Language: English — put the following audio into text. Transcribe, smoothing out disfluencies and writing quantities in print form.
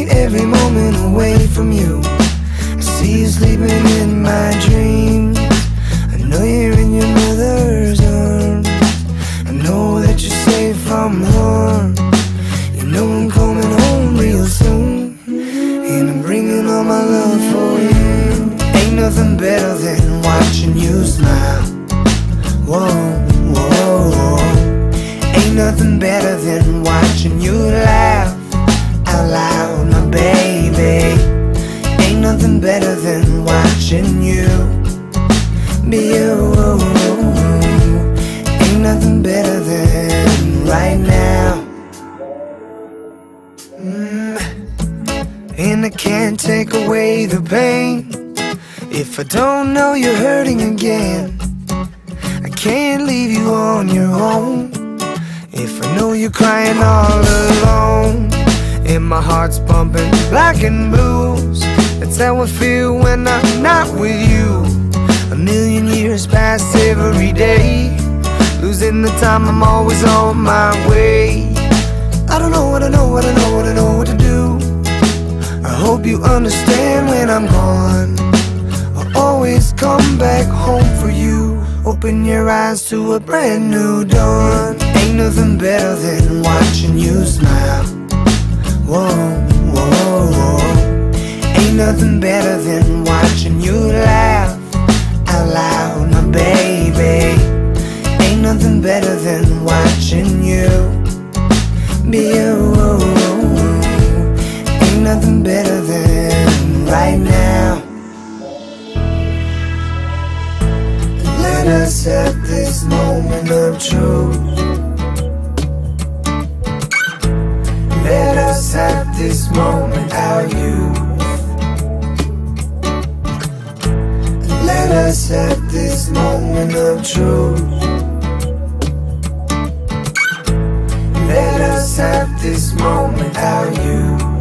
need every moment away from you. I see you sleeping in my dreams. I know you're in your mother's arms. I know that you're safe from harm. You know I'm coming home real soon, and I'm bringing all my love for you. Ain't nothing better than watching you smile. Whoa, whoa, whoa. Ain't nothing better than watching you laugh out loud, my baby. Ain't nothing better than watching you be you. Ain't nothing better than right now. And I can't take away the pain if I don't know you're hurting again. I can't leave you on your own if I know you're crying all alone. And my heart's pumping black and blues. That's how I feel when I'm not with you. A million years pass every day, losing the time, I'm always on my way. I don't know what I know, what I know, what I know what to do. I hope you understand when I'm gone, I'll always come back home for you. Open your eyes to a brand new dawn. Ain't nothing better than watching you smile. Whoa, whoa, whoa. Ain't nothing better than watching you laugh out loud, my baby. Ain't nothing better than watching you be you. Ain't nothing better than right now. Let us have this moment of truth. Let us have this moment, our youth. Let us have this moment of truth. Let us have this moment, our youth.